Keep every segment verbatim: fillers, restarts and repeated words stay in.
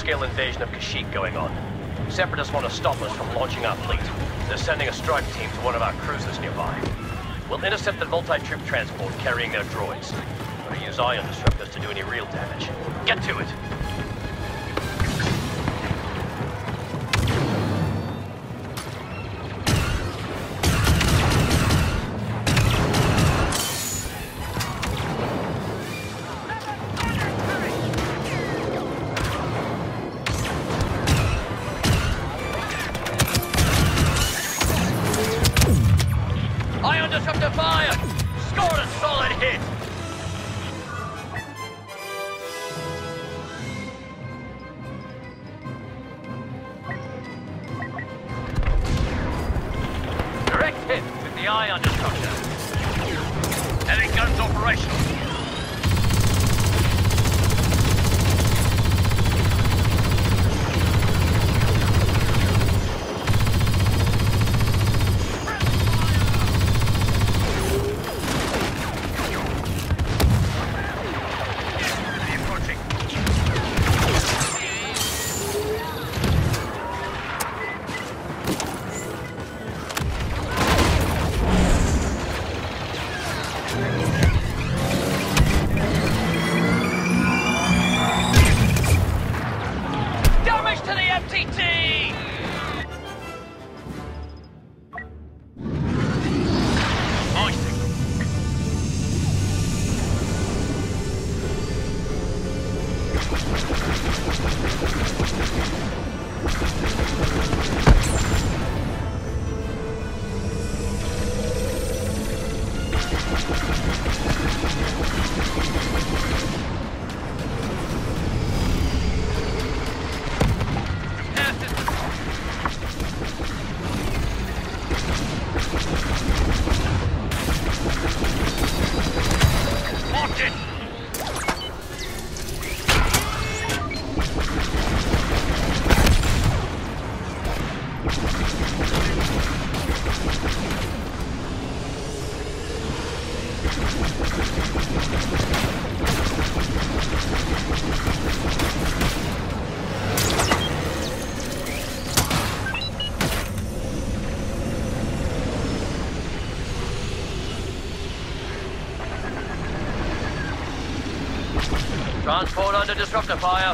large-scale invasion of Kashyyyk going on. Separatists want to stop us from launching our fleet. They're sending a strike team to one of our cruisers nearby. We'll intercept the multi-troop transport carrying their droids. We're gonna use ion disruptors to do any real damage. Get to it! Ion disruptor fire! Scored a solid hit! Direct hit with the ion disruptor. Heavy guns operational. Transport under disruptor fire.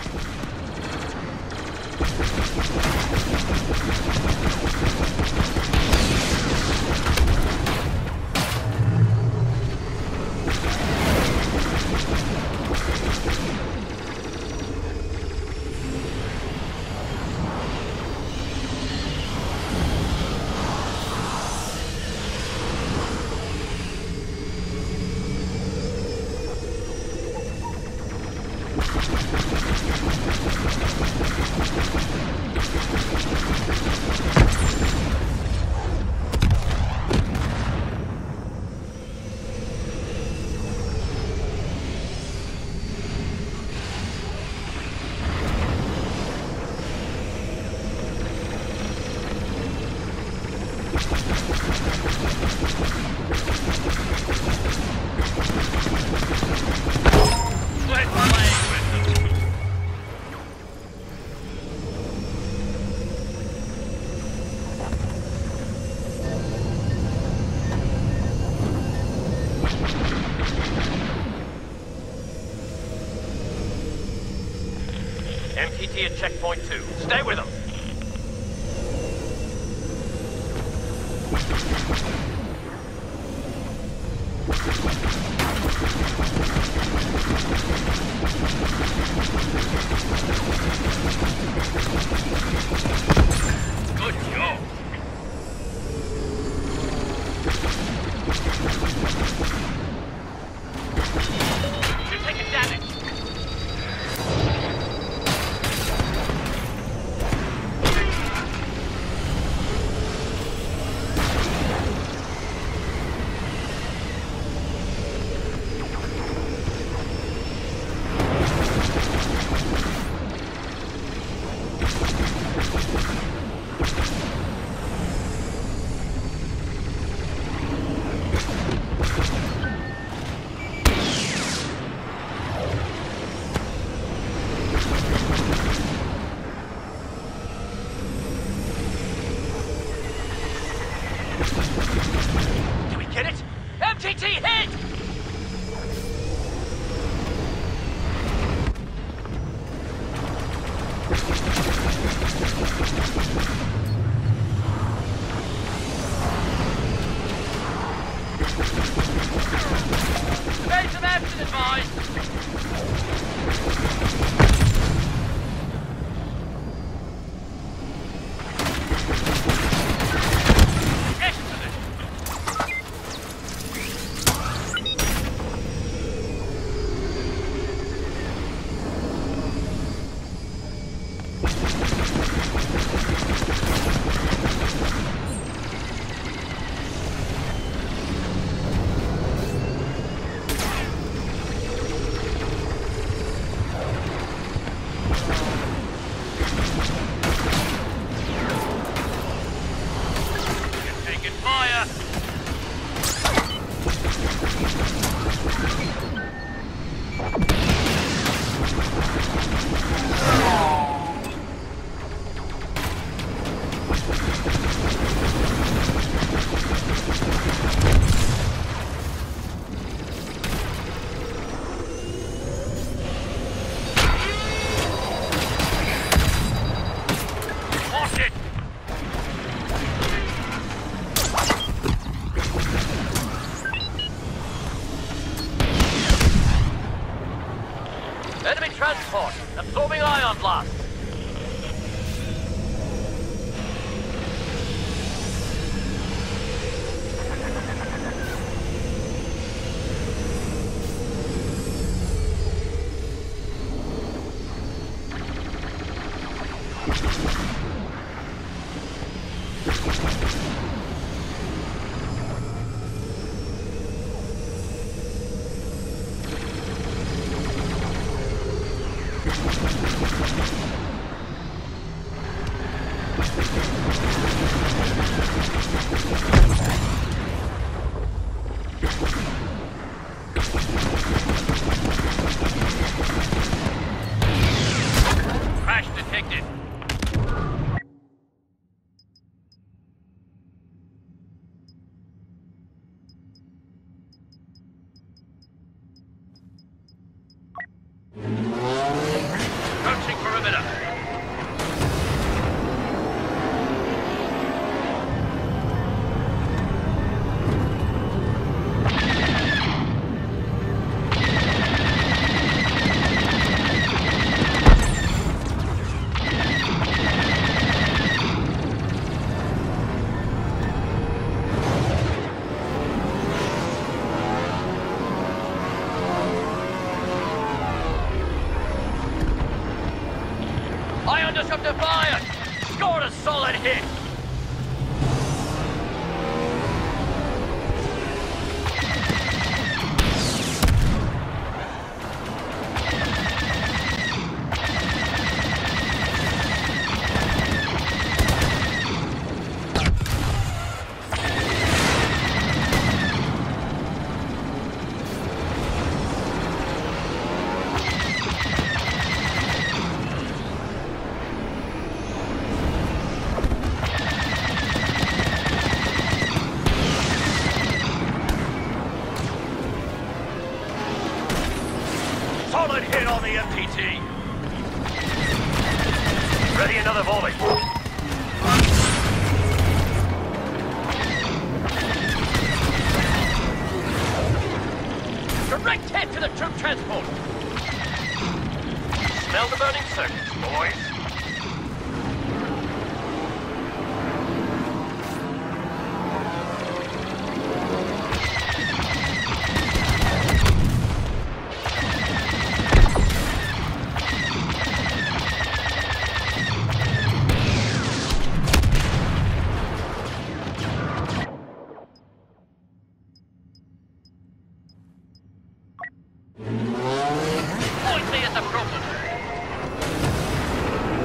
M T T at checkpoint two. Stay with them. Good job. You're taking damage. Evade some action advised! Enemy transport! Absorbing ion blast! Crash detected. Approaching perimeter. Ion disruptor fired! Scored a solid hit! Solid hit on the M P T. Ready another volley. Direct hit to the troop transport. Smell the burning circuits, boys. Point me at the problem.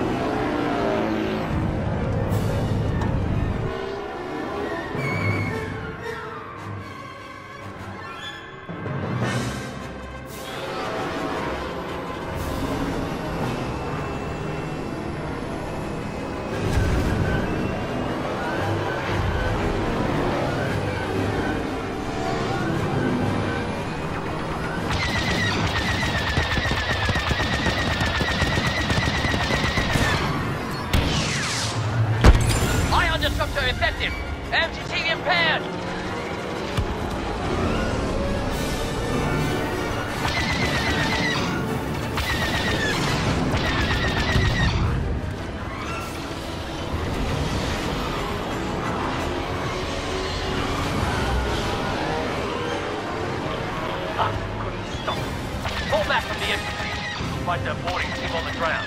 fight their boarding team on the ground.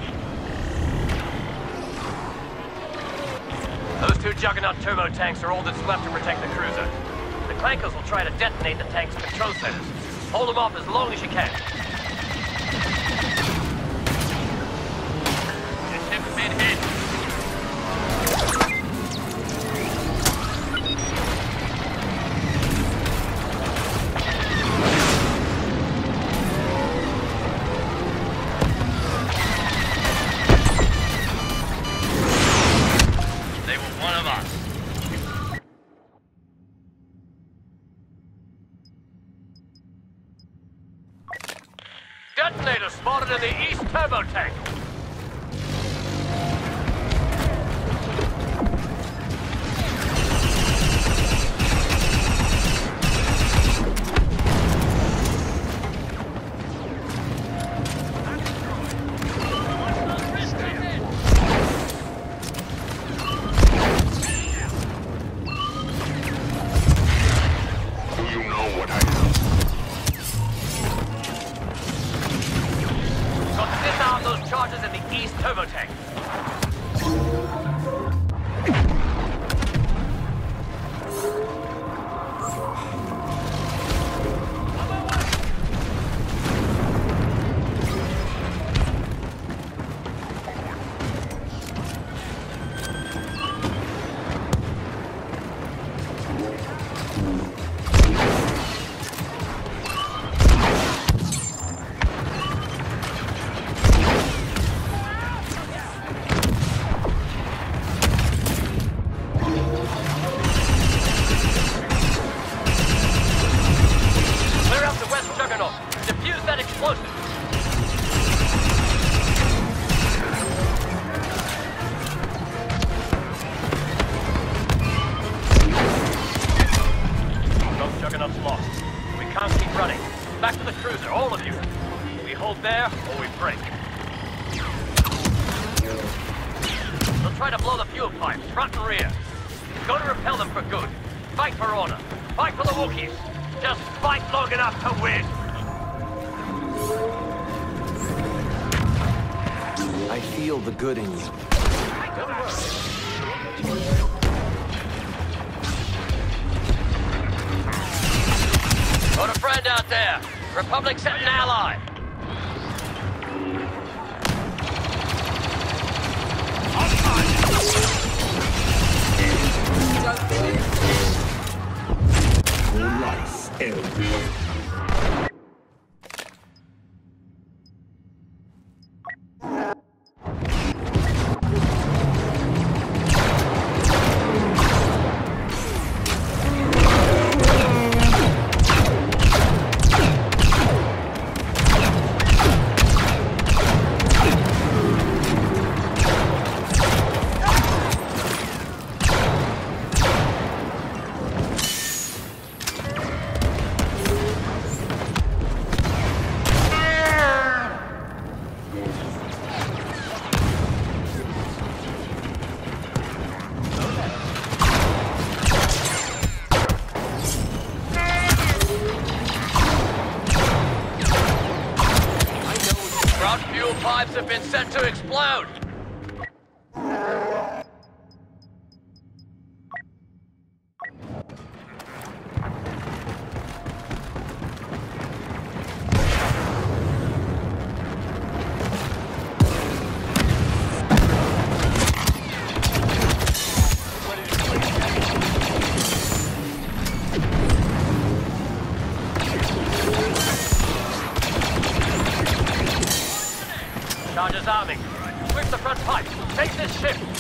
Those two Juggernaut turbo tanks are all that's left to protect the cruiser. The clankers will try to detonate the tank's control centers. Hold them off as long as you can. The ship's been hit. They were one of us. Detonator spotted in the east turbo tank. Charges in the east turbo tank. Juggernaut's lost. We can't keep running. Back to the cruiser, all of you. We hold there, or we break. They'll try to blow the fuel pipes, front and rear. Go to repel them for good. Fight for honor. Fight for the Wookiees. Just fight long enough to win. I feel the good in you. Got a friend out there. Republic sent an ally. Your life ends. Fuel pipes have been set to explode. Charges arming. Switch the front pipe. Take this ship.